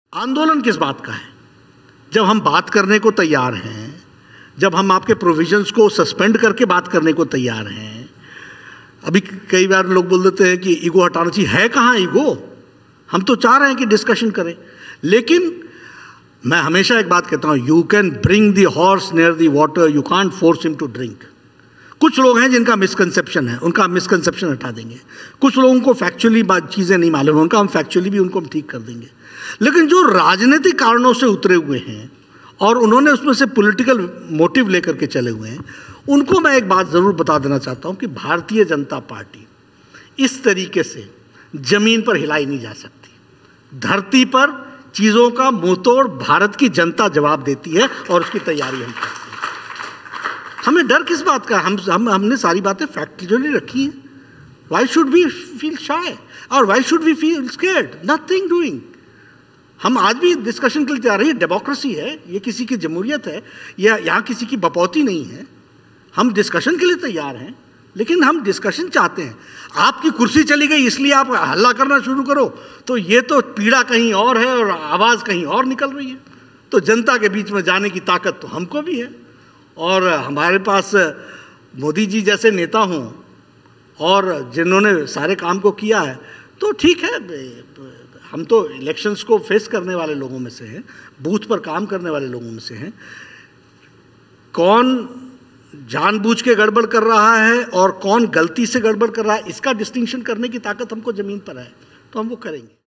आंदोलन किस बात का है? जब हम बात करने को तैयार हैं, जब हम आपके प्रोविजंस को सस्पेंड करके बात करने को तैयार हैं। अभी कई बार लोग बोल देते हैं कि ईगो हटाना चाहिए। है कहाँ ईगो? हम तो चाह रहे हैं कि डिस्कशन करें, लेकिन मैं हमेशा एक बात कहता हूँ, you can bring the horse near the water, you can't force him to drink. कुछ लोग हैं जिनका मिसकंसेप्शन है, उनका मिसकंसेप्शन हटा देंगे। कुछ लोगों को फैक्चुअली चीज़ें नहीं मालूम है, उनका हम फैक्चुअली भी उनको हम ठीक कर देंगे। लेकिन जो राजनीतिक कारणों से उतरे हुए हैं और उन्होंने उसमें से पॉलिटिकल मोटिव लेकर के चले हुए हैं, उनको मैं एक बात ज़रूर बता देना चाहता हूं कि भारतीय जनता पार्टी इस तरीके से जमीन पर हिलाई नहीं जा सकती। धरती पर चीज़ों का मुंहतोड़ भारत की जनता जवाब देती है और उसकी तैयारी हम करते हैं। हमें डर किस बात का? हमने सारी बातें फैक्चुअली रखी हैं। Why should we feel shy और why should we feel scared? Nothing doing. हम आज भी डिस्कशन के लिए तैयार हैं। डेमोक्रेसी है, ये किसी की जमहूरियत है, या यहाँ किसी की बपौती नहीं है। हम डिस्कशन के लिए तैयार हैं, लेकिन हम डिस्कशन चाहते हैं। आपकी कुर्सी चली गई इसलिए आप हल्ला करना शुरू करो, तो ये तो पीड़ा कहीं और है और आवाज़ कहीं और निकल रही है। तो जनता के बीच में जाने की ताकत तो हमको भी है, और हमारे पास मोदी जी जैसे नेता हों और जिन्होंने सारे काम को किया है, तो ठीक है। हम तो इलेक्शंस को फेस करने वाले लोगों में से हैं, बूथ पर काम करने वाले लोगों में से हैं। कौन जानबूझ के गड़बड़ कर रहा है और कौन गलती से गड़बड़ कर रहा है, इसका डिस्टिंक्शन करने की ताकत हमको ज़मीन पर है, तो हम वो करेंगे।